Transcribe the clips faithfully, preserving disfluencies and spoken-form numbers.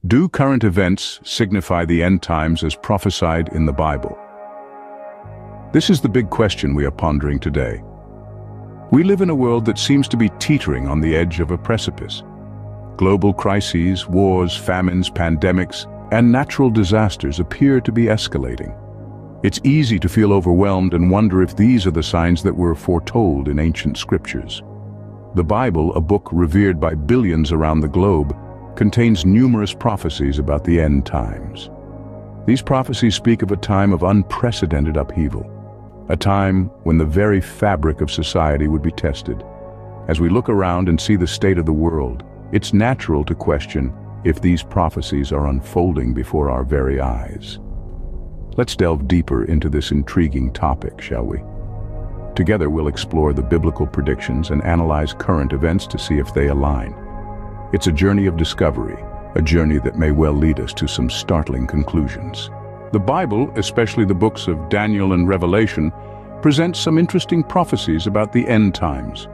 Do current events signify the end times as prophesied in the Bible? This is the big question we are pondering today. We live in a world that seems to be teetering on the edge of a precipice. Global crises, wars, famines, pandemics, and natural disasters appear to be escalating. It's easy to feel overwhelmed and wonder if these are the signs that were foretold in ancient scriptures. The Bible, a book revered by billions around the globe, contains numerous prophecies about the end times. These prophecies speak of a time of unprecedented upheaval, a time when the very fabric of society would be tested. As we look around and see the state of the world, it's natural to question if these prophecies are unfolding before our very eyes. Let's delve deeper into this intriguing topic, shall we? Together we'll explore the biblical predictions and analyze current events to see if they align. It's a journey of discovery, a journey that may well lead us to some startling conclusions. The Bible, especially the books of Daniel and Revelation, presents some interesting prophecies about the end times.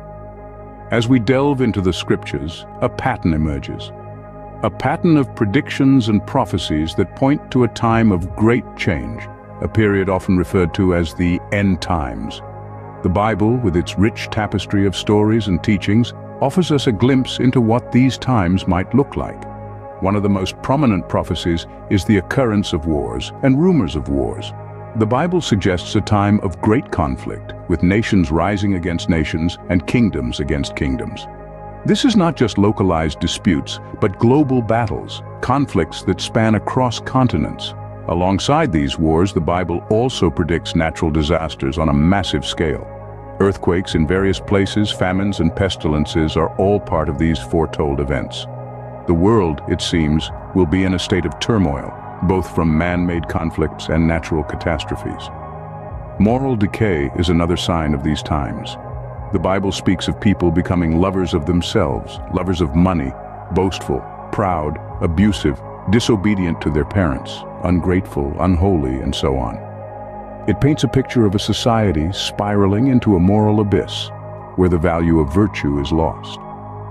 As we delve into the scriptures, a pattern emerges. A pattern of predictions and prophecies that point to a time of great change, a period often referred to as the end times. The Bible, with its rich tapestry of stories and teachings, offers us a glimpse into what these times might look like. One of the most prominent prophecies is the occurrence of wars and rumors of wars. The Bible suggests a time of great conflict, with nations rising against nations and kingdoms against kingdoms. This is not just localized disputes, but global battles, conflicts that span across continents. Alongside these wars, the Bible also predicts natural disasters on a massive scale. Earthquakes in various places, famines and pestilences are all part of these foretold events. The world, it seems, will be in a state of turmoil, both from man-made conflicts and natural catastrophes. Moral decay is another sign of these times. The Bible speaks of people becoming lovers of themselves, lovers of money, boastful, proud, abusive, disobedient to their parents, ungrateful, unholy, and so on. It paints a picture of a society spiraling into a moral abyss, where the value of virtue is lost.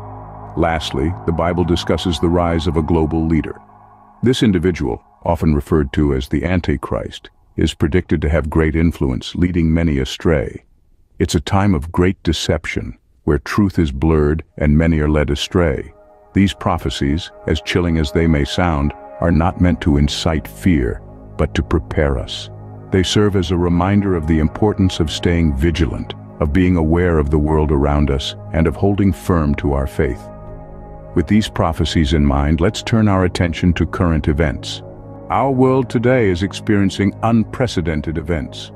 Lastly, the Bible discusses the rise of a global leader. This individual, often referred to as the Antichrist, is predicted to have great influence, leading many astray. It's a time of great deception, where truth is blurred and many are led astray. These prophecies, as chilling as they may sound, are not meant to incite fear, but to prepare us. They serve as a reminder of the importance of staying vigilant, of being aware of the world around us, and of holding firm to our faith. With these prophecies in mind, let's turn our attention to current events. Our world today is experiencing unprecedented events.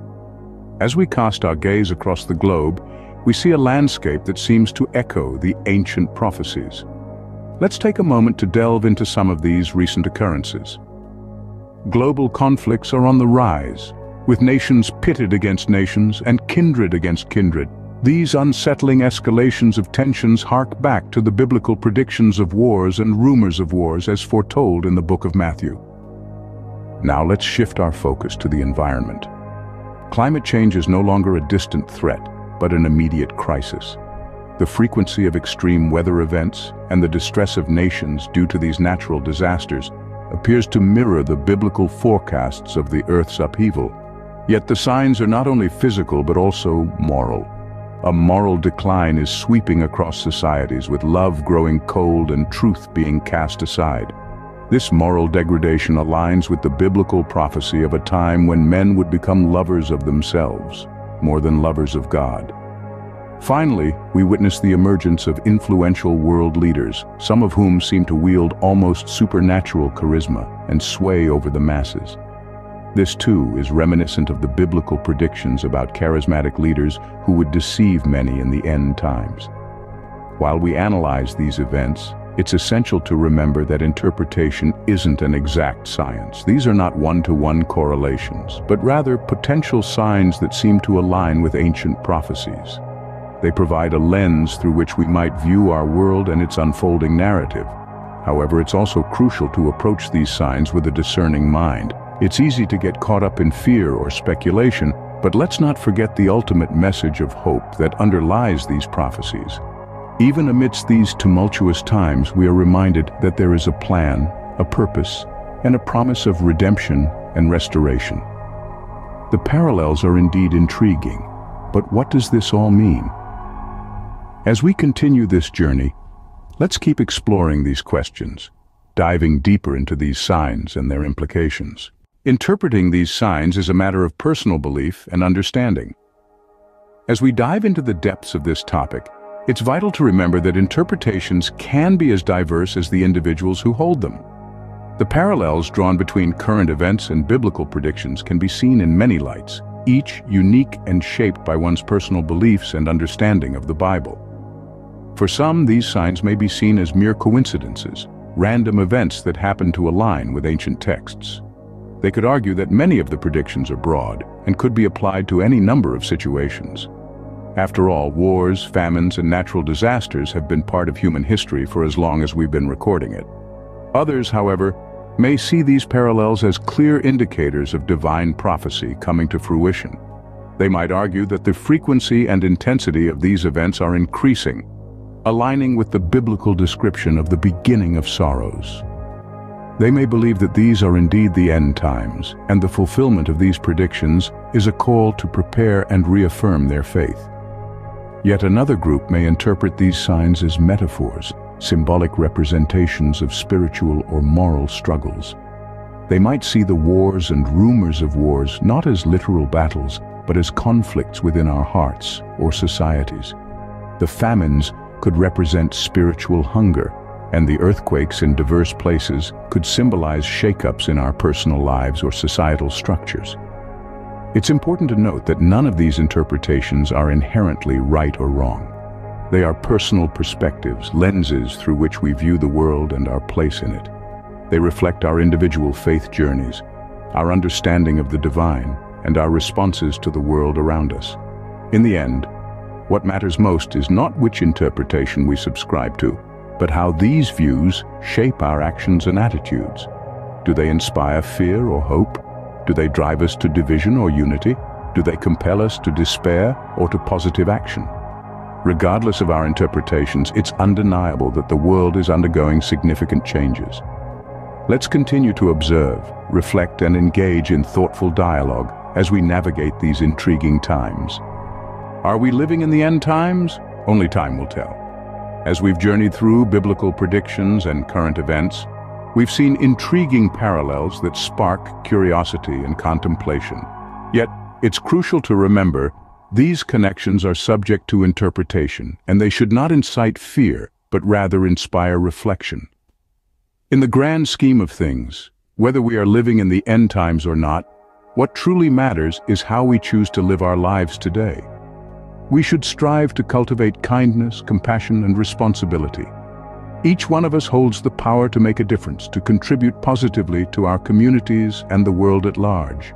As we cast our gaze across the globe, we see a landscape that seems to echo the ancient prophecies. Let's take a moment to delve into some of these recent occurrences. Global conflicts are on the rise, with nations pitted against nations and kindred against kindred. These unsettling escalations of tensions hark back to the biblical predictions of wars and rumors of wars as foretold in the book of Matthew. Now let's shift our focus to the environment. Climate change is no longer a distant threat, but an immediate crisis. The frequency of extreme weather events and the distress of nations due to these natural disasters appears to mirror the biblical forecasts of the Earth's upheaval. Yet the signs are not only physical but also moral. A moral decline is sweeping across societies, with love growing cold and truth being cast aside. This moral degradation aligns with the biblical prophecy of a time when men would become lovers of themselves, more than lovers of God. Finally, we witness the emergence of influential world leaders, some of whom seem to wield almost supernatural charisma and sway over the masses. This too is reminiscent of the biblical predictions about charismatic leaders who would deceive many in the end times. While we analyze these events, it's essential to remember that interpretation isn't an exact science. These are not one-to-one correlations, but rather potential signs that seem to align with ancient prophecies. They provide a lens through which we might view our world and its unfolding narrative. However, it's also crucial to approach these signs with a discerning mind. It's easy to get caught up in fear or speculation, but let's not forget the ultimate message of hope that underlies these prophecies. Even amidst these tumultuous times, we are reminded that there is a plan, a purpose, and a promise of redemption and restoration. The parallels are indeed intriguing, but what does this all mean? As we continue this journey, let's keep exploring these questions, diving deeper into these signs and their implications. Interpreting these signs is a matter of personal belief and understanding. As we dive into the depths of this topic, it's vital to remember that interpretations can be as diverse as the individuals who hold them. The parallels drawn between current events and biblical predictions can be seen in many lights, each unique and shaped by one's personal beliefs and understanding of the Bible. For some, these signs may be seen as mere coincidences, random events that happen to align with ancient texts. They could argue that many of the predictions are broad and could be applied to any number of situations. After all, wars, famines, and natural disasters have been part of human history for as long as we've been recording it. Others, however, may see these parallels as clear indicators of divine prophecy coming to fruition. They might argue that the frequency and intensity of these events are increasing, aligning with the biblical description of the beginning of sorrows. They may believe that these are indeed the end times, and the fulfillment of these predictions is a call to prepare and reaffirm their faith. Yet another group may interpret these signs as metaphors, symbolic representations of spiritual or moral struggles. They might see the wars and rumors of wars not as literal battles, but as conflicts within our hearts or societies. The famines could represent spiritual hunger, and the earthquakes in diverse places could symbolize shakeups in our personal lives or societal structures. It's important to note that none of these interpretations are inherently right or wrong. They are personal perspectives, lenses through which we view the world and our place in it. They reflect our individual faith journeys, our understanding of the divine, and our responses to the world around us. In the end, what matters most is not which interpretation we subscribe to, but how these views shape our actions and attitudes. Do they inspire fear or hope? Do they drive us to division or unity? Do they compel us to despair or to positive action? Regardless of our interpretations, it's undeniable that the world is undergoing significant changes. Let's continue to observe, reflect, and engage in thoughtful dialogue as we navigate these intriguing times. Are we living in the end times? Only time will tell. As we've journeyed through biblical predictions and current events, we've seen intriguing parallels that spark curiosity and contemplation. Yet, it's crucial to remember these connections are subject to interpretation, and they should not incite fear, but rather inspire reflection. In the grand scheme of things, whether we are living in the end times or not, what truly matters is how we choose to live our lives today. We should strive to cultivate kindness, compassion, and responsibility. Each one of us holds the power to make a difference, to contribute positively to our communities and the world at large.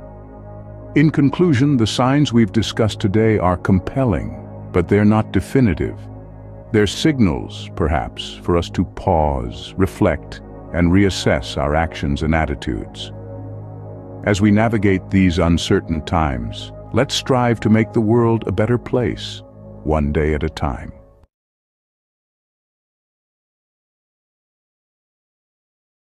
In conclusion, the signs we've discussed today are compelling, but they're not definitive. They're signals, perhaps, for us to pause, reflect, and reassess our actions and attitudes. As we navigate these uncertain times, let's strive to make the world a better place, one day at a time.